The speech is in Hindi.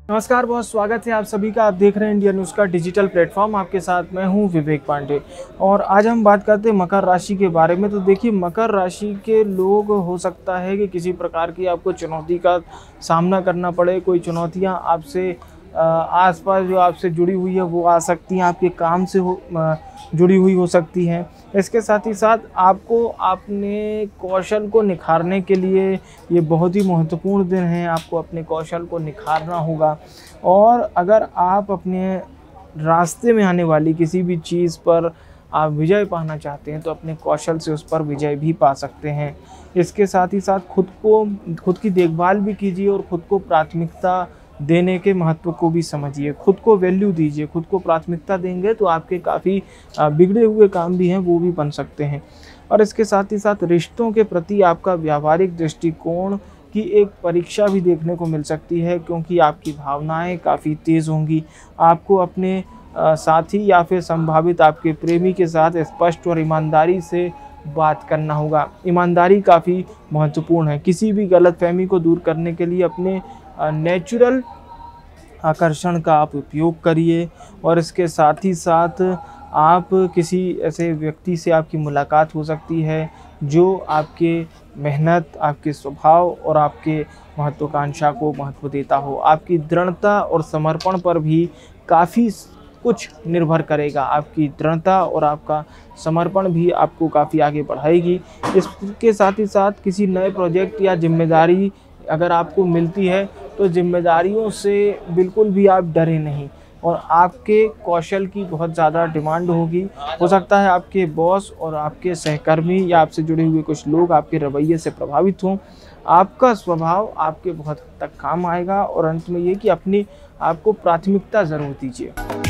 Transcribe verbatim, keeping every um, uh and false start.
नमस्कार, बहुत स्वागत है आप सभी का। आप देख रहे हैं इंडिया न्यूज़ का डिजिटल प्लेटफॉर्म। आपके साथ मैं हूं विवेक पांडे और आज हम बात करते हैं मकर राशि के बारे में। तो देखिए, मकर राशि के लोग हो सकता है कि किसी प्रकार की आपको चुनौती का सामना करना पड़े। कोई चुनौतियां आपसे आसपास जो आपसे जुड़ी हुई है वो आ सकती हैं, आपके काम से हो जुड़ी हुई हो सकती हैं। इसके साथ ही साथ आपको अपने कौशल को निखारने के लिए ये बहुत ही महत्वपूर्ण दिन है। आपको अपने कौशल को निखारना होगा और अगर आप अपने रास्ते में आने वाली किसी भी चीज़ पर आप विजय पाना चाहते हैं तो अपने कौशल से उस पर विजय भी पा सकते हैं। इसके साथ ही साथ खुद को खुद की देखभाल भी कीजिए और ख़ुद को प्राथमिकता देने के महत्व को भी समझिए। खुद को वैल्यू दीजिए। खुद को प्राथमिकता देंगे तो आपके काफ़ी बिगड़े हुए काम भी हैं वो भी बन सकते हैं। और इसके साथ ही साथ रिश्तों के प्रति आपका व्यावहारिक दृष्टिकोण की एक परीक्षा भी देखने को मिल सकती है, क्योंकि आपकी भावनाएं काफ़ी तेज़ होंगी। आपको अपने साथी या फिर संभावित आपके प्रेमी के साथ स्पष्ट और ईमानदारी से बात करना होगा। ईमानदारी काफ़ी महत्वपूर्ण है। किसी भी गलतफहमी को दूर करने के लिए अपने नेचुरल आकर्षण का आप उपयोग करिए और इसके साथ ही साथ आप किसी ऐसे व्यक्ति से आपकी मुलाकात हो सकती है जो आपके मेहनत, आपके स्वभाव और आपके महत्वाकांक्षा को महत्व देता हो। आपकी दृढ़ता और समर्पण पर भी काफ़ी कुछ निर्भर करेगा। आपकी दृढ़ता और आपका समर्पण भी आपको काफ़ी आगे बढ़ाएगी। इसके साथ ही साथ किसी नए प्रोजेक्ट या जिम्मेदारी अगर आपको मिलती है तो जिम्मेदारियों से बिल्कुल भी आप डरे नहीं और आपके कौशल की बहुत ज़्यादा डिमांड होगी। हो सकता है आपके बॉस और आपके सहकर्मी या आपसे जुड़े हुए कुछ लोग आपके रवैये से प्रभावित हों। आपका स्वभाव आपके बहुत हद तक काम आएगा और अंत में ये कि अपनी आपको प्राथमिकता ज़रूर दीजिए।